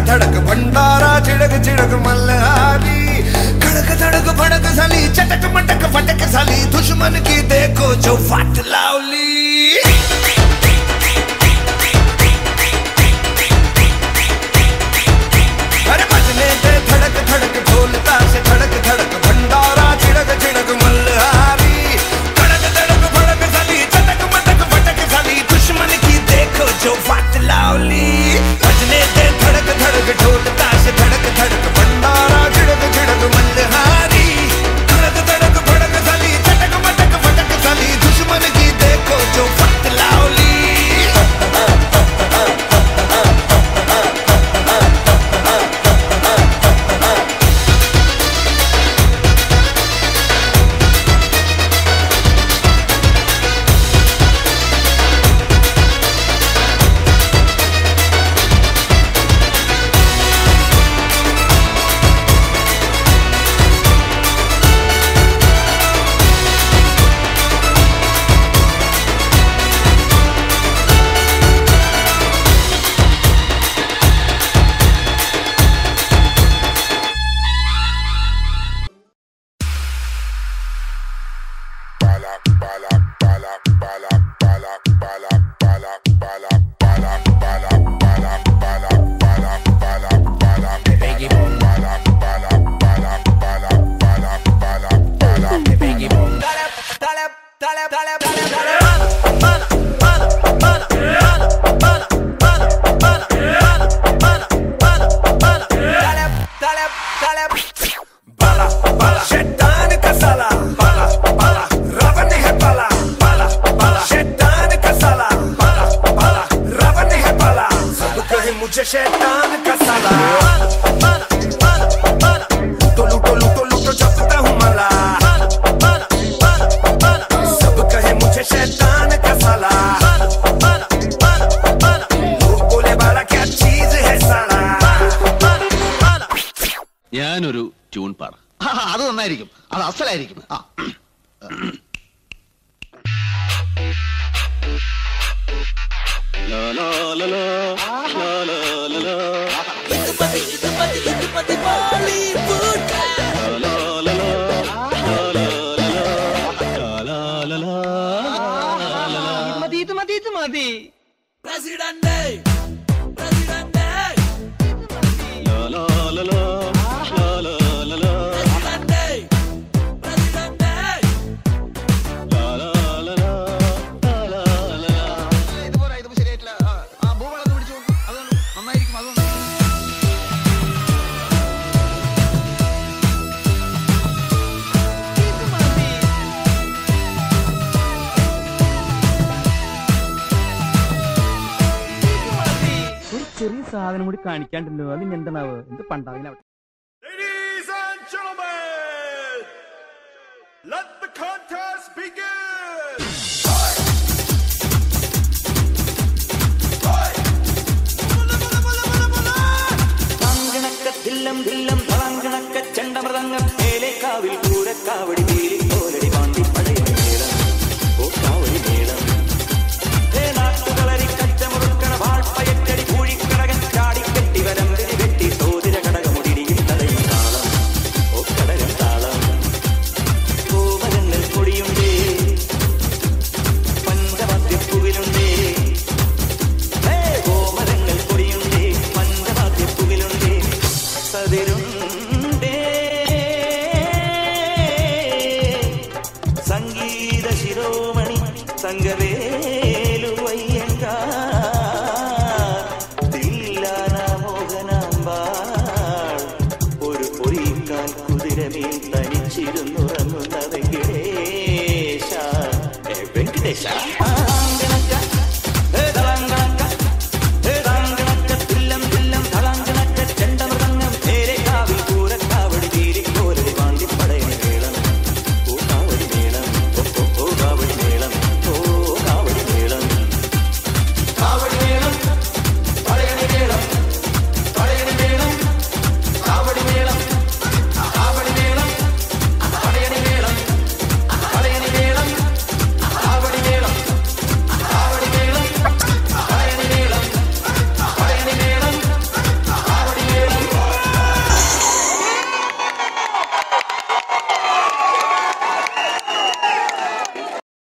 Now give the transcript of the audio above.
धड़क भंडारा चिड़क चिड़क मल्हारी खड़क धड़क भड़क साली चटक मटक फटक साली दुश्मन की देखो जो फाट लावली अरे बजने दे धड़क धड़क ढोलता से धड़क धड़क भंडारा चिड़क चिड़क मल्हारी खड़क धड़क भड़क साली चटक मटक फटक साली दुश्मन की देखो जो फाट लावली बजने दे धड़क धड़क ढोलता से धड़क धड़क भंडारा चिड़क चिड़क मल्हारी खड़क धड़क भड़क साली चटक मटक फटक साली दुश्मन की देखो जो फाट लावली ഞാനൊരു ട്യൂൺ പാർ അത് നന്നായിരിക്കും അത് അസലായിരിക്കും മതി ചെറിയ സാധനം കൂടി കാണിക്കാണ്ടല്ലോ അതിന് എന്താണാവ് എന്ത് പണ്ടാവില്ല. Ladies and gentlemen, let the contest begin. ില്ലം ില്ലം തളങ്കണക്ക ചണ്ടമൃതങ്ങൾ മേലേക്കാവിൽ പൂരക്കാവടി വീരി പോലടി പാണ്ടി പഴയ മേളം ഓ കാവടി മേളം നാട്ടുകളരി കച്ചമുറുക്കണ വാൾപ്പയറ്റടി കൂഴിക്കടകൻ ചാടിക്കെട്ടി വരമ്പിരി വെട്ടി തോതിര കടകമുടിയും തലയും താളം ഓ കടകൻ താളം കോമരങ്ങൾ പൊടിയുണ്ടേ പഞ്ചവാദ്യപ്പുവിലുണ്ടേ കോമരങ്ങൾ പൊടിയുണ്ടേ പഞ്ചവാദ്യപ്പുവിലുണ്ടേ സതിരുണ്ടേ സംഗീത ശിരോമണി സംഗവേ